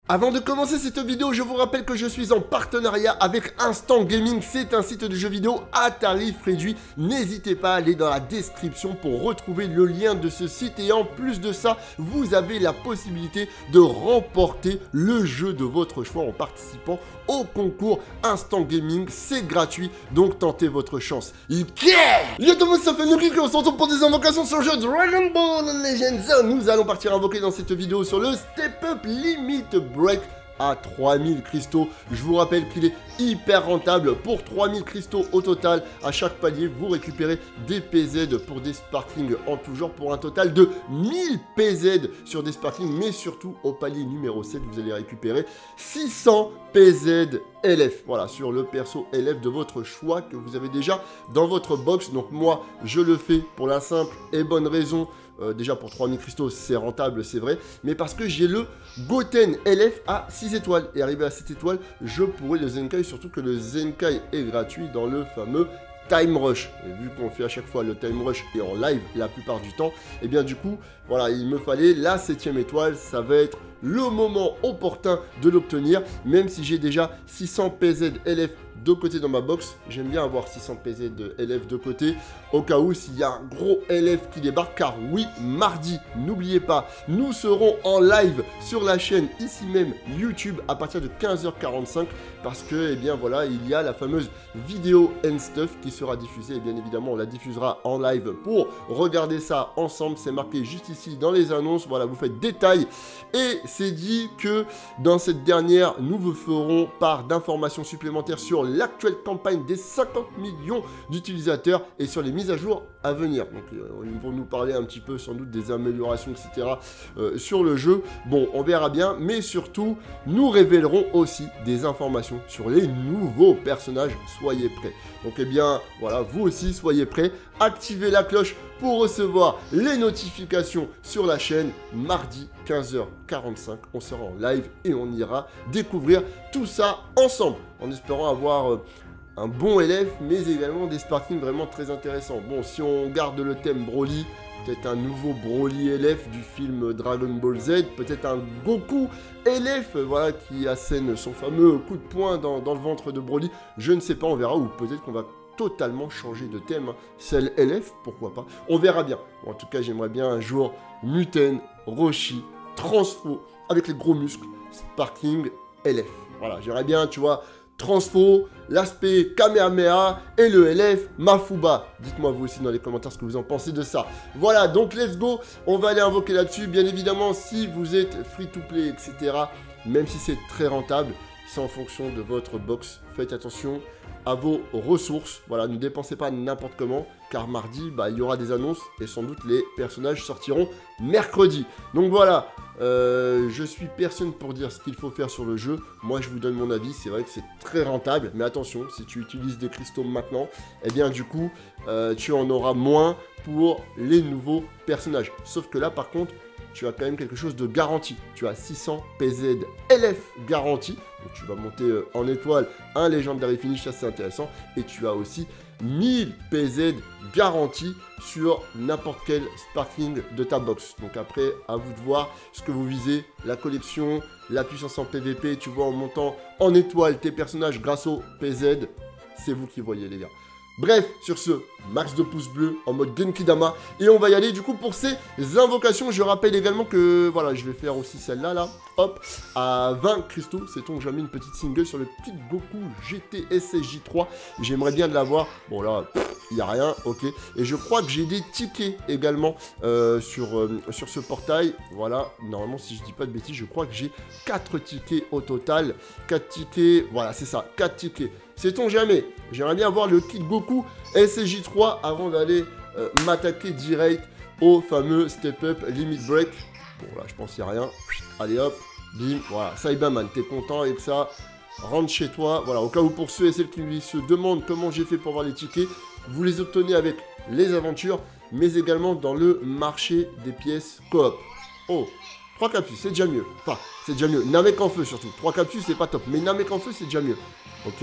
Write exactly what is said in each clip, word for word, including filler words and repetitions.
Avant de commencer cette vidéo, je vous rappelle que je suis en partenariat avec Instant Gaming. C'est un site de jeux vidéo à tarif réduit. N'hésitez pas à aller dans la description pour retrouver le lien de ce site. Et en plus de ça, vous avez la possibilité de remporter le jeu de votre choix en participant au concours Instant Gaming. C'est gratuit, donc tentez votre chance. Yeah! Yo tout le monde, ça fait Nuki, on se retrouve pour des invocations sur le jeu Dragon Ball Legends. Nous allons partir invoquer dans cette vidéo sur le Step Up Limit Break à trois mille cristaux. Je vous rappelle qu'il est hyper rentable. Pour trois mille cristaux au total, à chaque palier, vous récupérez des P Z pour des sparklings en tout genre, pour un total de mille P Z sur des sparklings, mais surtout au palier numéro sept, vous allez récupérer six cents P Z L F. Voilà, sur le perso L F de votre choix que vous avez déjà dans votre box. Donc moi, je le fais pour la simple et bonne raison. Euh, déjà pour trois mille cristaux, c'est rentable, c'est vrai, mais parce que j'ai le Goten L F à six étoiles. Et arrivé à sept étoiles, je pourrais le Zenkai, surtout que le Zenkai est gratuit dans le fameux Time Rush. Et vu qu'on fait à chaque fois le Time Rush et en live la plupart du temps, et bien du coup, voilà, il me fallait la septième étoile. Ça va être le moment opportun de l'obtenir, même si j'ai déjà six cents P Z L F de côté dans ma box. J'aime bien avoir six cents P Z de L F de côté, au cas où s'il y a un gros L F qui débarque, car oui, mardi, n'oubliez pas, nous serons en live sur la chaîne, ici même, YouTube, à partir de quinze heures quarante-cinq, parce que, eh bien voilà, il y a la fameuse vidéo and stuff qui sera diffusée, et bien évidemment, on la diffusera en live pour regarder ça ensemble. C'est marqué juste ici dans les annonces, voilà, vous faites détail, et c'est dit que dans cette dernière, nous vous ferons part d'informations supplémentaires sur l'actuelle campagne des cinquante millions d'utilisateurs et sur les mises à jour à venir. Donc euh, ils vont nous parler un petit peu sans doute des améliorations, et cetera euh, sur le jeu. Bon, on verra bien, mais surtout, nous révélerons aussi des informations sur les nouveaux personnages. Soyez prêts. Donc eh bien, voilà, vous aussi, soyez prêts. Activez la cloche pour recevoir les notifications sur la chaîne. Mardi, quinze heures quarante-cinq, on sera en live et on ira découvrir tout ça ensemble, en espérant avoir euh, un bon L F, mais également des sparklings vraiment très intéressants. Bon, si on garde le thème Broly, peut-être un nouveau Broly L F du film Dragon Ball Z, peut-être un Goku L F, voilà, qui assène son fameux coup de poing dans, dans le ventre de Broly. Je ne sais pas, on verra, ou peut-être qu'on va totalement changer de thème. Celle L F, pourquoi pas, on verra bien. Bon, en tout cas, j'aimerais bien un jour Muten, Roshi, Transfo, avec les gros muscles, Sparkling L F. Voilà, j'aimerais bien, tu vois, Transfo, l'aspect Kamehameha et le L F Mafuba. Dites-moi vous aussi dans les commentaires ce que vous en pensez de ça. Voilà, donc let's go, on va aller invoquer là-dessus. Bien évidemment, si vous êtes free-to-play, et cetera, même si c'est très rentable, c'est en fonction de votre box. Faites attention à vos ressources. Voilà, ne dépensez pas n'importe comment, car mardi, bah, il y aura des annonces et sans doute les personnages sortiront mercredi. Donc voilà, euh, je suis personne pour dire ce qu'il faut faire sur le jeu. Moi, je vous donne mon avis. C'est vrai que c'est très rentable, mais attention, si tu utilises des cristaux maintenant, eh bien du coup, euh, tu en auras moins pour les nouveaux personnages. Sauf que là, par contre, tu as quand même quelque chose de garanti. Tu as six cents P Z L F garanti. Donc tu vas monter euh, en étoile un Legendary Finish, ça c'est intéressant. Et tu as aussi mille P Z garantis sur n'importe quel sparkling de ta box. Donc après, à vous de voir ce que vous visez. La collection, la puissance en P V P, tu vois, en montant en étoile tes personnages grâce au P Z. C'est vous qui voyez, les gars. Bref, sur ce, max de pouces bleus en mode Genkidama. Et on va y aller du coup pour ces invocations. Je rappelle également que, voilà, je vais faire aussi celle-là, là. Hop, à vingt cristaux, c'est-on jamais une petite single sur le petit Goku G T S S J trois. J'aimerais bien de l'avoir. Bon là, il n'y a rien, ok. Et je crois que j'ai des tickets également euh, sur, euh, sur ce portail. Voilà, normalement, si je dis pas de bêtises, je crois que j'ai quatre tickets au total. quatre tickets, voilà, c'est ça, quatre tickets. Sait-on jamais? J'aimerais bien avoir le kit Goku S S J trois avant d'aller euh, m'attaquer direct au fameux Step Up Limit Break. Bon là, je pense qu'il n'y a rien. Allez hop, bim, voilà. Cyberman, t'es content avec ça? Rentre chez toi. Voilà, au cas où pour ceux et celles qui se demandent comment j'ai fait pour avoir les tickets, vous les obtenez avec les aventures, mais également dans le marché des pièces coop. Oh, trois capsules, c'est déjà mieux. Enfin, c'est déjà mieux. Namek en feu surtout. trois capsules, c'est pas top. Mais Namek en feu, c'est déjà mieux. Ok.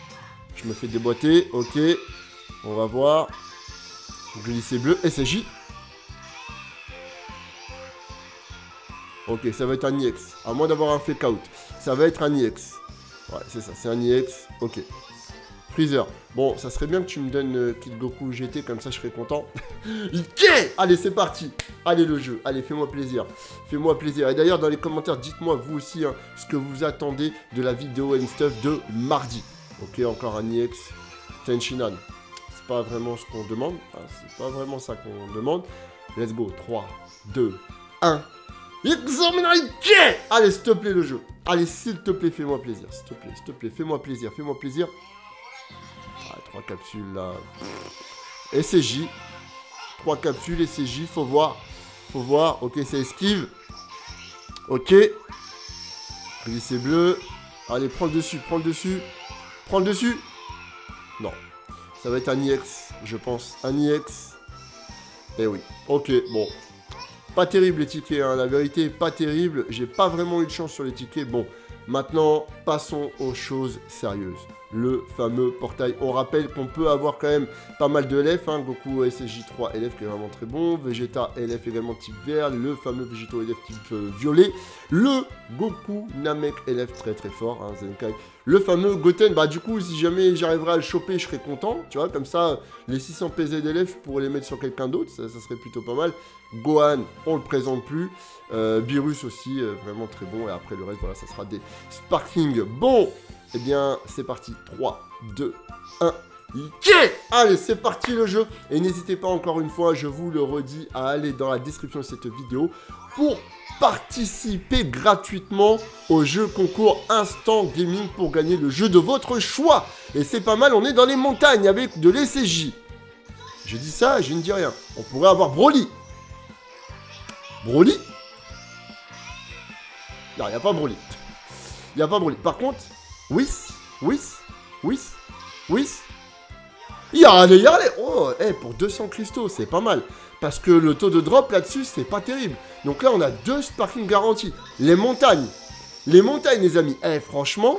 Je me fais déboîter. Ok. On va voir. Glissé bleu. S S J. Ok, ça va être un I X. À moins d'avoir un fake out. Ça va être un I X. Ouais, c'est ça, c'est un I X. Ok. Freezer. Bon, ça serait bien que tu me donnes euh, Kid Goku G T, comme ça je serais content. Ok. Allez, c'est parti. Allez, le jeu. Allez, fais-moi plaisir. Fais-moi plaisir. Et d'ailleurs, dans les commentaires, dites-moi vous aussi hein, ce que vous attendez de la vidéo and stuff de mardi. Ok, encore un I X. Tenshinhan. C'est pas vraiment ce qu'on demande. Enfin, c'est pas vraiment ça qu'on demande. Let's go. trois, deux, un. Examinate. Allez, s'il te plaît, le jeu. Allez, s'il te plaît, fais-moi plaisir. S'il te plaît, s'il te plaît, fais-moi plaisir. Fais-moi plaisir. Ah, trois capsules là. S C J. Trois capsules S C J. Faut voir. Faut voir. Ok, ça esquive. Ok. Glissé bleu. Allez, prends le dessus. Prends le dessus. Prends le dessus. Non. Ça va être un I X, je pense. Un I X. Eh oui. Ok, bon. Pas terrible les tickets, hein. La vérité, pas terrible. J'ai pas vraiment eu de chance sur les tickets. Bon, maintenant, passons aux choses sérieuses. Le fameux portail. On rappelle qu'on peut avoir quand même pas mal de L F. Hein. Goku S S J trois L F qui est vraiment très bon. Vegeta L F également type vert. Le fameux Végéto L F type euh, violet. Le Goku Namek L F très très fort. Hein, Zenkai. Le fameux Goten. Bah du coup, si jamais j'arriverai à le choper, je serais content. Tu vois, comme ça, les six cents P Z L F, je pourrais les mettre sur quelqu'un d'autre. Ça, ça serait plutôt pas mal. Gohan, on le présente plus. Euh, Beerus aussi, euh, vraiment très bon. Et après le reste, voilà, ça sera des Sparking. Bon. Eh bien, c'est parti. trois, deux, un. Yeah. Allez, c'est parti le jeu. Et n'hésitez pas encore une fois, je vous le redis, à aller dans la description de cette vidéo pour participer gratuitement au jeu concours Instant Gaming pour gagner le jeu de votre choix. Et c'est pas mal, on est dans les montagnes avec de l'S C J. Je dis ça, je ne dis rien. On pourrait avoir Broly. Broly? Non, il n'y a pas Broly. Il n'y a pas Broly. Par contre... Whis, Whis, Whis, Whis. Yallez, yallez. Oh, hey, pour deux cents cristaux, c'est pas mal. Parce que le taux de drop là-dessus, c'est pas terrible. Donc là, on a deux sparking garantis. Les montagnes. Les montagnes, les amis. Eh, hey, franchement,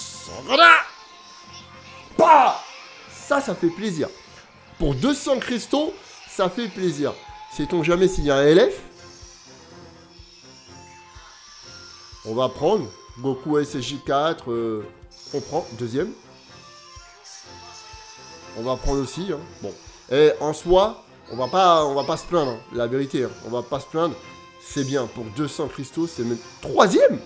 bah ça, ça fait plaisir. Pour deux cents cristaux, ça fait plaisir. Sait-on jamais s'il y a un L F? On va prendre Goku S S J quatre. Euh... On prend, deuxième. On va prendre aussi, hein. Bon. Et en soi, on va pas, on va pas se plaindre, hein. La vérité, hein. On va pas se plaindre. C'est bien, pour deux cents cristaux, c'est même... Troisième.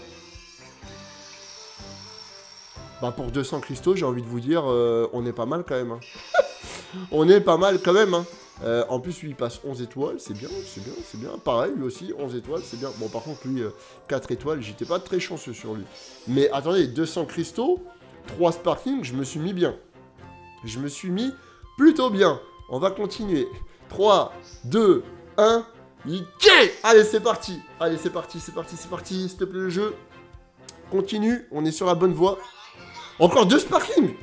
Bah pour deux cents cristaux, j'ai envie de vous dire, euh, on est pas mal quand même, hein. On est pas mal quand même, hein. Euh, en plus, lui, il passe onze étoiles, c'est bien, c'est bien, c'est bien. Pareil, lui aussi, onze étoiles, c'est bien. Bon, par contre, lui, euh, quatre étoiles, j'étais pas très chanceux sur lui. Mais attendez, deux cents cristaux, trois sparking, je me suis mis bien. Je me suis mis plutôt bien. On va continuer. trois, deux, un, yeah. Allez, c'est parti. Allez, c'est parti, c'est parti, c'est parti. S'il te plaît, le jeu. Continue, on est sur la bonne voie. Encore deux sparking.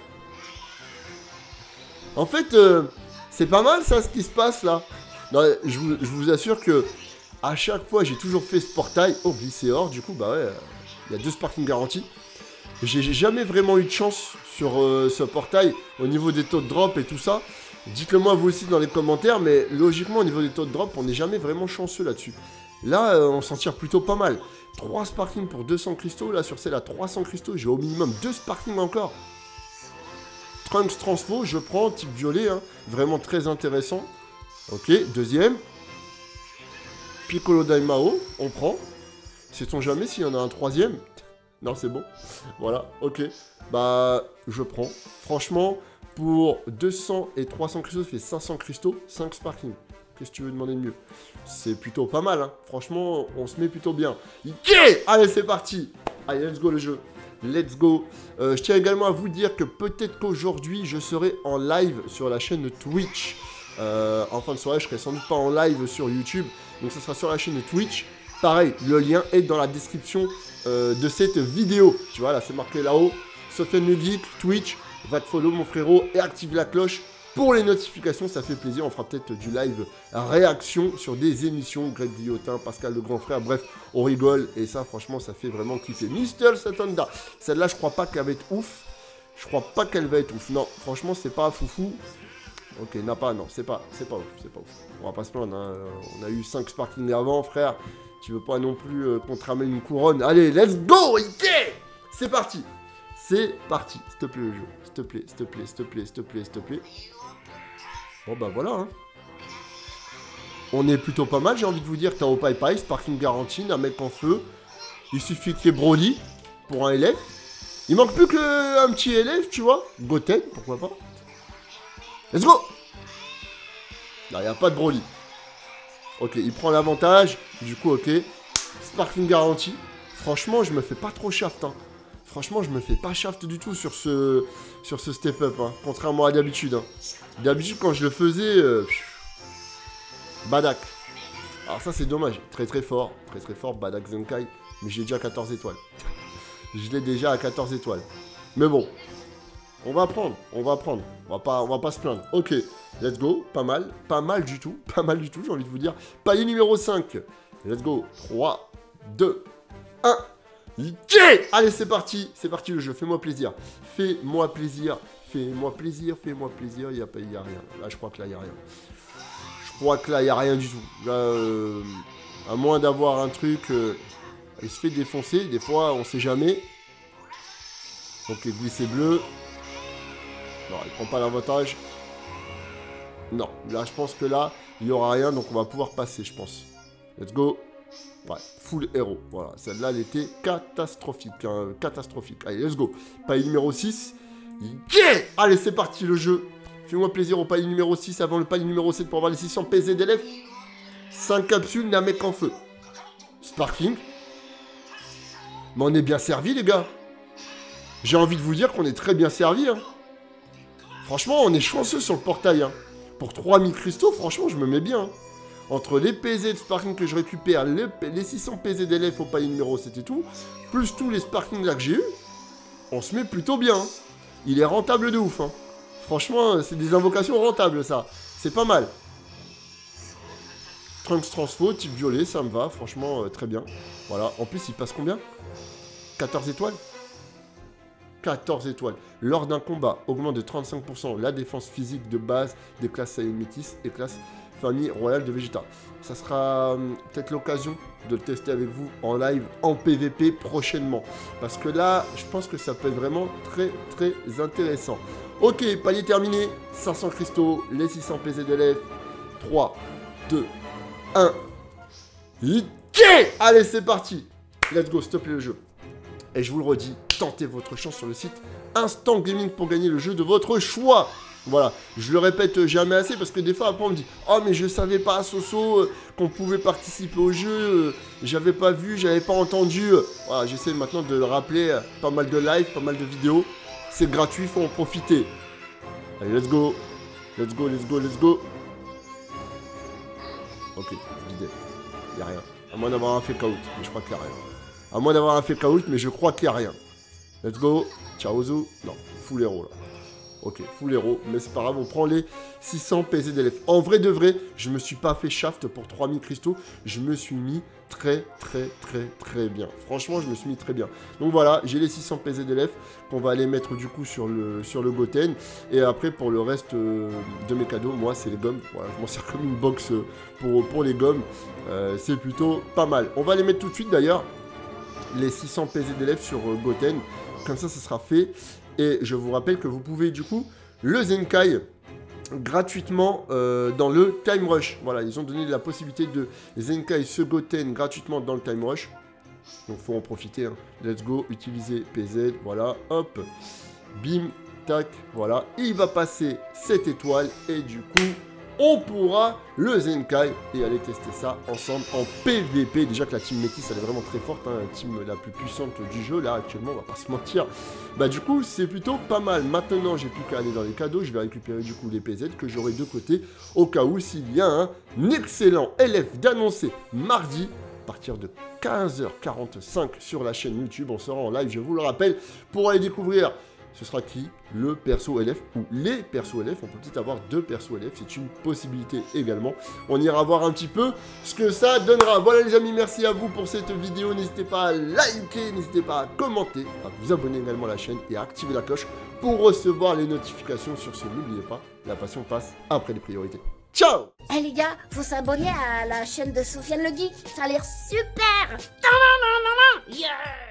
En fait... Euh, c'est pas mal ça ce qui se passe là. Non, je, vous, je vous assure que à chaque fois j'ai toujours fait ce portail. Oh, glissé hors, du coup, bah ouais, il y a deux sparking garantis. J'ai jamais vraiment eu de chance sur euh, ce portail au niveau des taux de drop et tout ça. Dites-le moi vous aussi dans les commentaires, mais logiquement au niveau des taux de drop, on n'est jamais vraiment chanceux là-dessus. Là, euh, on s'en tire plutôt pas mal. trois sparking pour deux cents cristaux, là sur celle à trois cents cristaux, j'ai au minimum deux sparking encore. Trunks Transfo, je prends, type violet, hein, vraiment très intéressant. Ok, deuxième. Piccolo Daimao, on prend. Sait-on jamais s'il y en a un troisième? Non, c'est bon. Voilà, ok. Bah, je prends. Franchement, pour deux cents et trois cents cristaux, ça fait cinq cents cristaux, cinq sparking. Qu'est-ce que tu veux demander de mieux? C'est plutôt pas mal, hein. Franchement, on se met plutôt bien. Yeah. Allez, c'est parti. Allez, let's go le jeu. Let's go. Euh, je tiens également à vous dire que peut-être qu'aujourd'hui, je serai en live sur la chaîne Twitch. Euh, en fin de soirée, je serai sans doute pas en live sur YouTube. Donc, ça sera sur la chaîne Twitch. Pareil, le lien est dans la description euh, de cette vidéo. Tu vois, là, c'est marqué là-haut. Sofiane le Geek, Twitch. Va te follow, mon frérot, et active la cloche pour les notifications. Ça fait plaisir. On fera peut-être du live réaction sur des émissions. Greg Guillotin, Pascal le grand frère. Bref, on rigole. Et ça, franchement, ça fait vraiment kiffer. Mister Satanda. Celle-là, je crois pas qu'elle va être ouf. Je crois pas qu'elle va être ouf. Non, franchement, c'est pas foufou. Ok, n'a pas, non, c'est pas, c'est pas ouf, c'est pas ouf. On va pas se plaindre, hein. On a eu cinq sparking avant, frère. Tu veux pas non plus euh, qu'on te ramène une couronne. Allez, let's go, yeah. C'est parti. C'est parti. S'il te plaît, le jeu. S'il te plaît, s'il te plaît, s'il te plaît, s'il te plaît, s'il te plaît. Bon, bah voilà, hein. On est plutôt pas mal, j'ai envie de vous dire. T'as au Pai Pai, Sparking Guarantee, un mec en feu. Il suffit qu'il y ait Broly pour un L F. Il manque plus qu'un petit L F, tu vois. Goten, pourquoi pas. Let's go. Là, il n'y a pas de Broly. Ok, il prend l'avantage. Du coup, ok. Sparking Guarantee. Franchement, je me fais pas trop shaft, hein. Franchement, je me fais pas shaft du tout sur ce, sur ce step-up, hein. Contrairement à d'habitude, hein. D'habitude, quand je le faisais... Euh, Badak. Alors ça, c'est dommage. Très très fort. Très très fort, Badak Zenkai. Mais j'ai déjà quatorze étoiles. Je l'ai déjà à quatorze étoiles. Mais bon. On va prendre. On va prendre. On va pas, on va pas se plaindre. Ok. Let's go. Pas mal. Pas mal du tout. Pas mal du tout, j'ai envie de vous dire. Palier numéro cinq. Let's go. trois, deux, un. Yeah. Allez, c'est parti. C'est parti le jeu. Fais-moi plaisir. Fais-moi plaisir. Fais-moi plaisir. Fais-moi plaisir. Il n'y a, pas, il y a rien. Là, je crois que là, il n'y a rien. Je crois que là, il n'y a rien du tout. Là, euh, à moins d'avoir un truc... Euh, il se fait défoncer. Des fois, on sait jamais. Ok, glissé bleu. Non, il prend pas l'avantage. Non, là, je pense que là, il n'y aura rien. Donc, on va pouvoir passer, je pense. Let's go. Ouais, full héros. Voilà, celle-là, elle était catastrophique. Hein, catastrophique. Allez, let's go. Palier numéro six. Yeah. Allez, c'est parti, le jeu. Fais-moi plaisir au palier numéro six avant le palier numéro sept pour avoir les six cents P Z d'L F. cinq capsules d'un mec en feu. Sparking. Mais on est bien servi, les gars. J'ai envie de vous dire qu'on est très bien servi. Hein. Franchement, on est chanceux sur le portail. Hein. Pour trois mille cristaux, franchement, je me mets bien. Hein. Entre les P Z de Sparking que je récupère, les, les six cents P Z d'L F au palier numéro sept et tout, plus tous les Sparking là que j'ai eu, on se met plutôt bien. Hein. Il est rentable de ouf. Hein. Franchement, c'est des invocations rentables, ça. C'est pas mal. Trunks Transfo, type violet, ça me va. Franchement, euh, très bien. Voilà. En plus, il passe combien? quatorze étoiles quatorze étoiles. Lors d'un combat, augmente de trente-cinq pour cent la défense physique de base des classes Saiyan Métis et classe famille royale de Vegeta. Ça sera euh, peut-être l'occasion de le tester avec vous en live, en P V P prochainement. Parce que là, je pense que ça peut être vraiment très, très intéressant. Ok, palier terminé. cinq cents cristaux, les six cents P Z d'L F. trois, deux, un. Yeah. Allez, c'est parti. Let's go, stop le jeu. Et je vous le redis, tentez votre chance sur le site Instant Gaming pour gagner le jeu de votre choix. Voilà, je le répète jamais assez parce que des fois après on me dit « Oh mais je savais pas, Soso, qu'on pouvait participer au jeu, j'avais pas vu, j'avais pas entendu. » Voilà, j'essaie maintenant de le rappeler, pas mal de live, pas mal de vidéos. C'est gratuit, faut en profiter. Allez, let's go. Let's go, let's go, let's go. Ok, vidé. Y'a rien. À moins d'avoir un fake out, mais je crois qu'il y a rien. À moins d'avoir un fake out, mais je crois qu'il n'y a rien. Let's go. Ciao, Zo. Non, full héros là. Ok, full héros, mais c'est pas grave, on prend les six cents P Z d'L F. En vrai de vrai, je me suis pas fait shaft pour trois mille cristaux, je me suis mis très très très très bien. Franchement, je me suis mis très bien. Donc voilà, j'ai les six cents P Z d'L F qu'on va aller mettre du coup sur le, sur le Goten. Et après, pour le reste euh, de mes cadeaux, moi, c'est les gommes. Voilà, je m'en sers comme une box pour, pour les gommes. Euh, c'est plutôt pas mal. On va les mettre tout de suite d'ailleurs, les six cents P Z d'L F sur euh, Goten. Comme ça, ça sera fait. Et je vous rappelle que vous pouvez du coup le Zenkai gratuitement euh, dans le Time Rush. Voilà, ils ont donné la possibilité de Zenkai ce Goten gratuitement dans le Time Rush. Donc faut en profiter. Hein. Let's go, utiliser P Z. Voilà, hop, bim, tac, voilà. Il va passer cette étoile et du coup on pourra le Zenkai et aller tester ça ensemble en P V P. Déjà que la team Métis, elle est vraiment très forte, hein, la team la plus puissante du jeu, là, actuellement, on va pas se mentir. Bah du coup, c'est plutôt pas mal. Maintenant, j'ai plus qu'à aller dans les cadeaux, je vais récupérer du coup les P Z que j'aurai de côté, au cas où s'il y a un excellent L F d'annoncer mardi, à partir de quinze heures quarante-cinq sur la chaîne YouTube. On sera en live, je vous le rappelle, pour aller découvrir... Ce sera qui? Le perso L F ou les persos L F. On peut peut-être avoir deux persos L F, c'est une possibilité également. On ira voir un petit peu ce que ça donnera. Voilà les amis, merci à vous pour cette vidéo. N'hésitez pas à liker, n'hésitez pas à commenter, à vous abonner également à la chaîne et à activer la cloche pour recevoir les notifications. Sur ce, n'oubliez pas, la passion passe après les priorités. Ciao! Eh les gars, faut s'abonner à la chaîne de Sofiane le Geek, ça a l'air super. Non, non, non, non, non. Yeah.